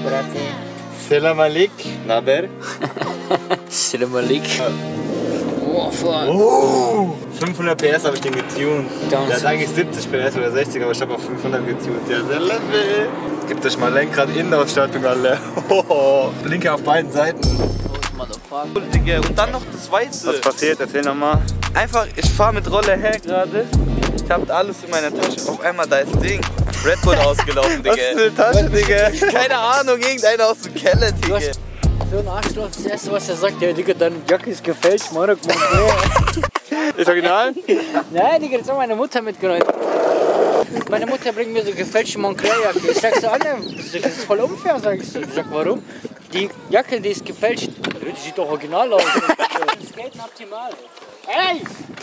Salam Alik. Naber. Salam Alik. Oh, fuck. Oh, 500 PS habe ich den getuned. Down Der hat eigentlich 70 PS oder 60, aber ich habe auf 500 getuned. Ja, sehr level. Gebt euch mal Lenkrad, Innenausstattung alle. Blinker auf beiden Seiten. Und dann noch das Weiße. Was passiert? Erzähl nochmal. Einfach, ich fahre mit Roller her gerade. Ich hab alles in meiner Tasche. Auf einmal da ist Ding. Red Bull ausgelaufen, Digga. Was ist eine Tasche, Digga? Keine Ahnung, irgendeiner aus dem Keller, Digga. So ein Arschloch, das erste, was er sagt, ja, Digga, deine Jacke ist gefälscht, Marok, Ist original? Nein, Digga, das hat meine Mutter mitgenommen. Meine Mutter bringt mir so gefälschte Moncler-Jacke. Ich sag so, Alter, das ist voll unfair, sag ich so. Ich sag, warum? Die Jacke, die ist gefälscht. Die sieht doch original aus. Das Skaten optimal. Ey!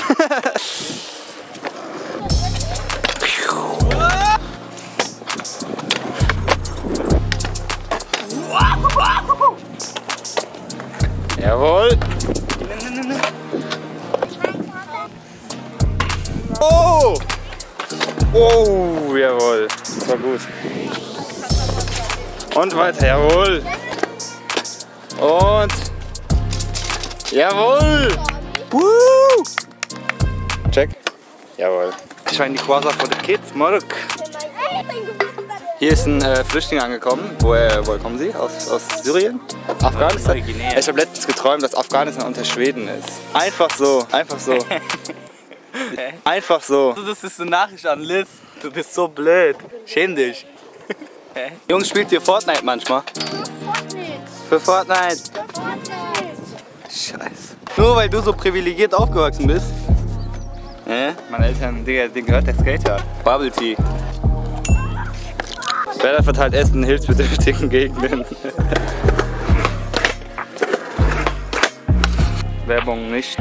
Jawohl. Oh! Oh, jawohl. Das war gut. Und weiter, jawohl. Und jawohl. Check. Jawohl. Ich war in die Quasar for the Kids, Marok. Hier ist ein Flüchtling angekommen. Woher kommen Sie? Aus Syrien? Afghanistan? Ich habe letztens geträumt, dass Afghanistan unter Schweden ist. Einfach so, einfach so. Einfach so. Das ist eine Nachricht an Liz. Du bist so blöd. Schäm dich. Jungs, spielt ihr Fortnite manchmal? Für Fortnite. Scheiße. Nur weil du so privilegiert aufgewachsen bist. Meine Eltern, Digga, denen gehört der Skater. Bubble Tea. Werder verteilt Essen in hilfsbedürftigen Gegenden. Werbung nicht.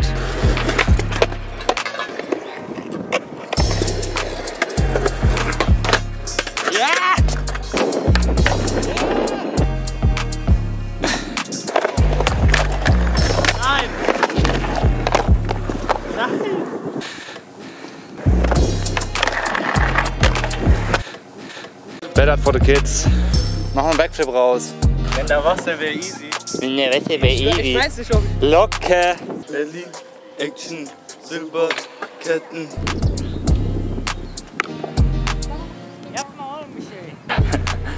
Better for the kids. Mach mal einen Backflip raus. Wenn da Wasser wäre easy. Ne, weißt du, wer Ich weiß nicht, ob Locker. Berlin, Action, Silber, Ketten. Ja, mal, Michael.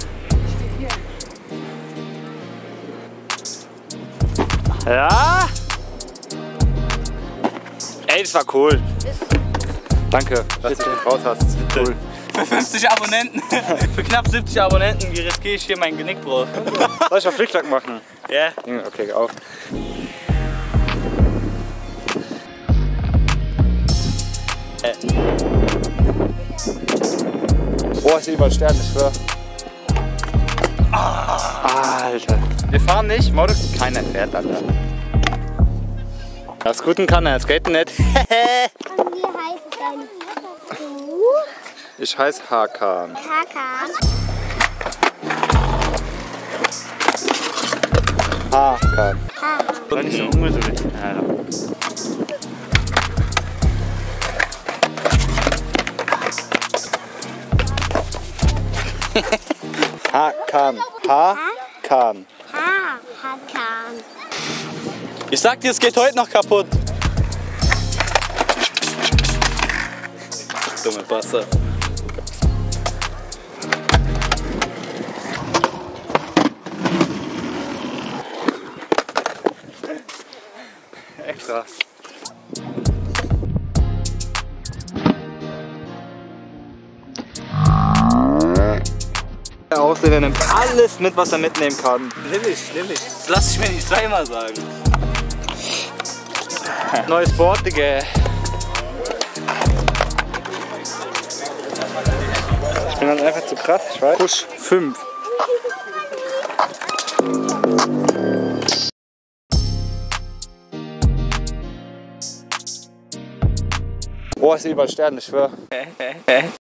Ja? Ey, das war cool. Danke, dass du dich raus hast. Das ist cool. Für 50 Abonnenten, für knapp 70 Abonnenten riskiere ich hier meinen Genickbruch. Soll ich mal Flickflack machen? Ja. Okay, auf. Boah, ich sehe überall Sterne, ich schwör. Alter. Wir fahren nicht, Modus. Keiner fährt, Alter. Das Guten kann er, skaten nicht. Und wie heißt es denn? Du? Ich heiße Hakan. Hakan. Hakan. Soll nicht so ungeduldig. Hakan. Hakan. Hakan. Ich sag dir, es geht heute noch kaputt. Dumme Wasser. Extra. Der Ausländer nimmt alles mit, was er mitnehmen kann. Lillich. Das lass ich mir nicht zweimal sagen. Neues Board, Digga. Ich bin dann einfach zu krass, ich weiß. Push 5. Boah, ich sehe überall Sterne, ich schwör.